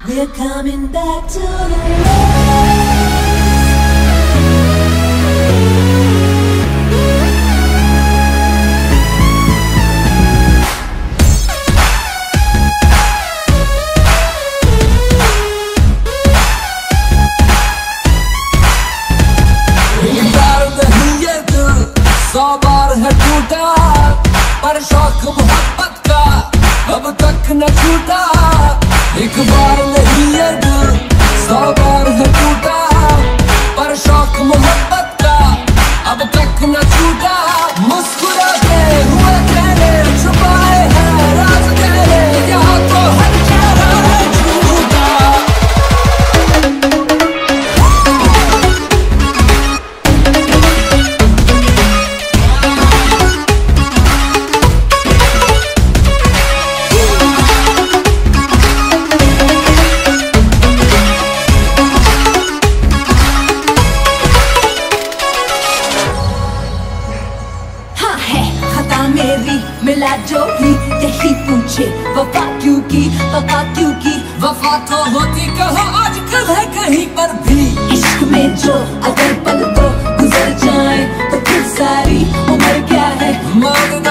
We're coming back to the सौ बार है टूटा पर शौक मोहब्बत का अब तक न छूटा। एक बार नहीं है दिल 100 बार है टूटा पर शौक मोहब्बत का अब तक न छूटा। मुस्कुराते हुए तेरे छुपाए हैं राज तेरे, यहाँ तो हर चेहरा है झूठा। मेरी मिला जो भी यही पूछे वफा क्यों की, वफा क्यों की। वफा तो होती कहो आजकल है कहीं पर भी। इश्क में जो अगर पल तो गुजर जाए तो फिर सारी उम्र क्या है।